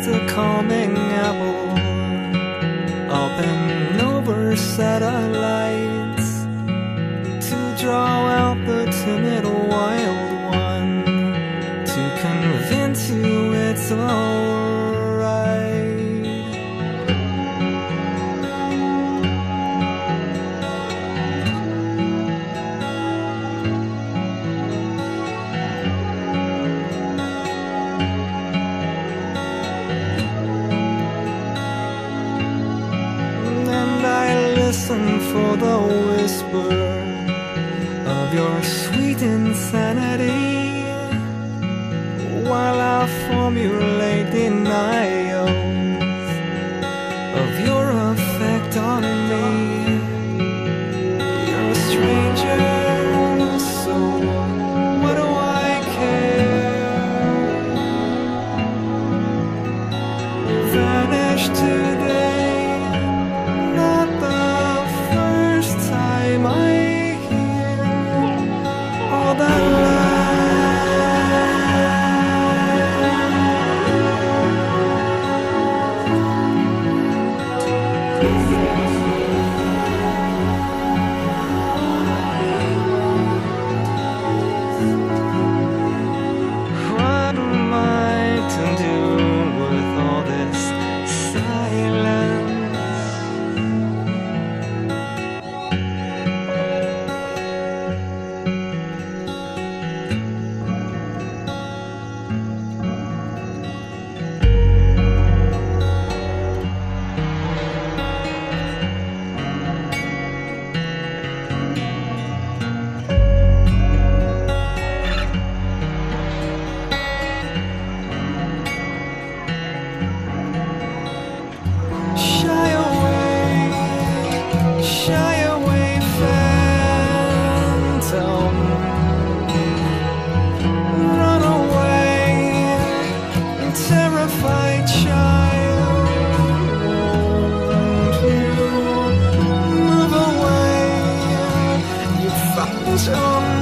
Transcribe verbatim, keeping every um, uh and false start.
a calming apple up and over satellites to draw out the timid wild one, to convince you it's alright. Listen for the whisper of your sweet insanity, while I formulate denials of your effect on me. You're a stranger, so what do I care? You vanished today. Terrified child, won't you move away? You found your